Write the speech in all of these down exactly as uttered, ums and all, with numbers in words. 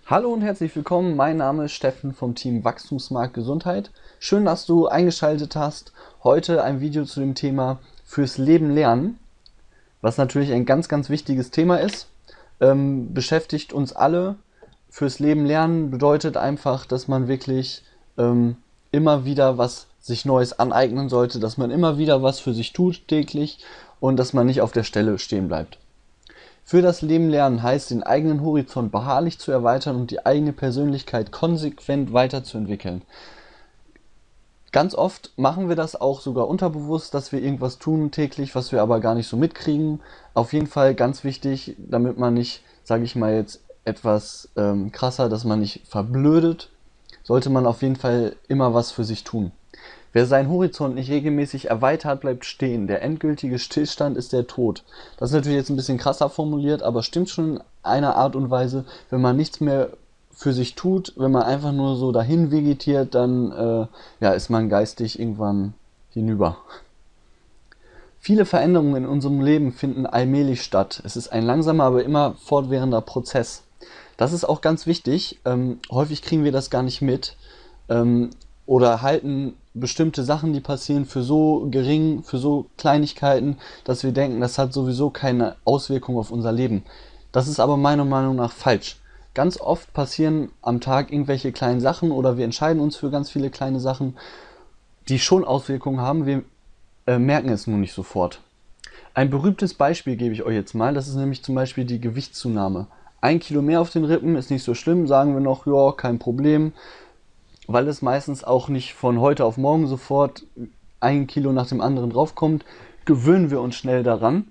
Hallo und herzlich willkommen, mein Name ist Steffen vom Team Wachstumsmarkt Gesundheit. Schön, dass du eingeschaltet hast. Heute ein Video zu dem Thema fürs Leben lernen, was natürlich ein ganz, ganz wichtiges Thema ist. Ähm, beschäftigt uns alle. Fürs Leben lernen bedeutet einfach, dass man wirklich ähm, immer wieder was sich Neues aneignen sollte, dass man immer wieder was für sich tut täglich und dass man nicht auf der Stelle stehen bleibt. Für das Leben lernen heißt, den eigenen Horizont beharrlich zu erweitern und die eigene Persönlichkeit konsequent weiterzuentwickeln. Ganz oft machen wir das auch sogar unterbewusst, dass wir irgendwas tun täglich, was wir aber gar nicht so mitkriegen. Auf jeden Fall ganz wichtig, damit man nicht, sage ich mal jetzt etwas ähm, krasser, dass man nicht verblödet, sollte man auf jeden Fall immer was für sich tun. Wer seinen Horizont nicht regelmäßig erweitert, bleibt stehen. Der endgültige Stillstand ist der Tod. Das ist natürlich jetzt ein bisschen krasser formuliert, aber stimmt schon in einer Art und Weise. Wenn man nichts mehr für sich tut, wenn man einfach nur so dahin vegetiert, dann äh, ja, ist man geistig irgendwann hinüber. Viele Veränderungen in unserem Leben finden allmählich statt. Es ist ein langsamer, aber immer fortwährender Prozess. Das ist auch ganz wichtig. Ähm, häufig kriegen wir das gar nicht mit. Ähm, oder halten bestimmte Sachen, die passieren, für so gering, für so Kleinigkeiten, dass wir denken, das hat sowieso keine Auswirkung auf unser Leben. Das ist aber meiner Meinung nach falsch. Ganz oft passieren am Tag irgendwelche kleinen Sachen oder wir entscheiden uns für ganz viele kleine Sachen, die schon Auswirkungen haben, wir äh, merken es nur nicht sofort. Ein berühmtes Beispiel gebe ich euch jetzt mal, das ist nämlich zum Beispiel die Gewichtszunahme. Ein Kilo mehr auf den Rippen ist nicht so schlimm, sagen wir noch, ja, kein Problem. Weil es meistens auch nicht von heute auf morgen sofort ein Kilo nach dem anderen draufkommt, gewöhnen wir uns schnell daran.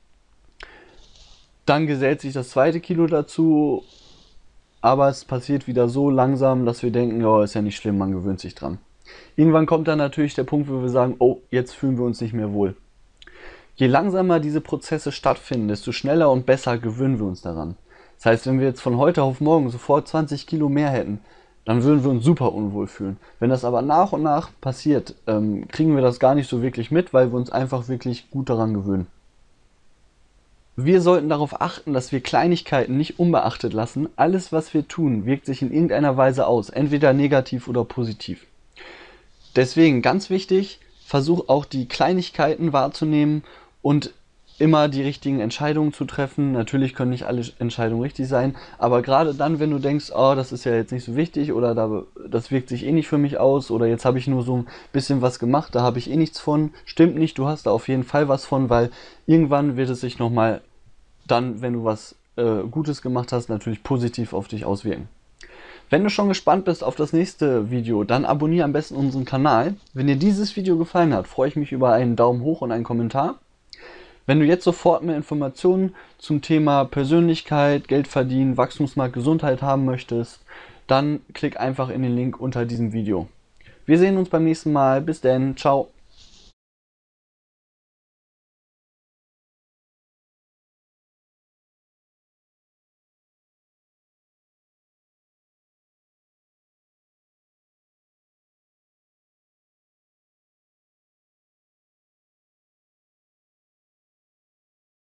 Dann gesellt sich das zweite Kilo dazu, aber es passiert wieder so langsam, dass wir denken, ja, ist ja nicht schlimm, man gewöhnt sich dran. Irgendwann kommt dann natürlich der Punkt, wo wir sagen, oh, jetzt fühlen wir uns nicht mehr wohl. Je langsamer diese Prozesse stattfinden, desto schneller und besser gewöhnen wir uns daran. Das heißt, wenn wir jetzt von heute auf morgen sofort zwanzig Kilo mehr hätten, dann würden wir uns super unwohl fühlen. Wenn das aber nach und nach passiert, ähm, kriegen wir das gar nicht so wirklich mit, weil wir uns einfach wirklich gut daran gewöhnen. Wir sollten darauf achten, dass wir Kleinigkeiten nicht unbeachtet lassen. Alles, was wir tun, wirkt sich in irgendeiner Weise aus, entweder negativ oder positiv. Deswegen ganz wichtig, versuch auch die Kleinigkeiten wahrzunehmen und immer die richtigen Entscheidungen zu treffen. Natürlich können nicht alle Entscheidungen richtig sein, aber gerade dann, wenn du denkst, oh, das ist ja jetzt nicht so wichtig oder da, das wirkt sich eh nicht für mich aus oder jetzt habe ich nur so ein bisschen was gemacht, da habe ich eh nichts von. Stimmt nicht, du hast da auf jeden Fall was von, weil irgendwann wird es sich nochmal dann, wenn du was äh, Gutes gemacht hast, natürlich positiv auf dich auswirken. Wenn du schon gespannt bist auf das nächste Video, dann abonniere am besten unseren Kanal. Wenn dir dieses Video gefallen hat, freue ich mich über einen Daumen hoch und einen Kommentar. Wenn du jetzt sofort mehr Informationen zum Thema Persönlichkeit, Geld verdienen, Wachstumsmarkt, Gesundheit haben möchtest, dann klick einfach in den Link unter diesem Video. Wir sehen uns beim nächsten Mal. Bis dann. Ciao.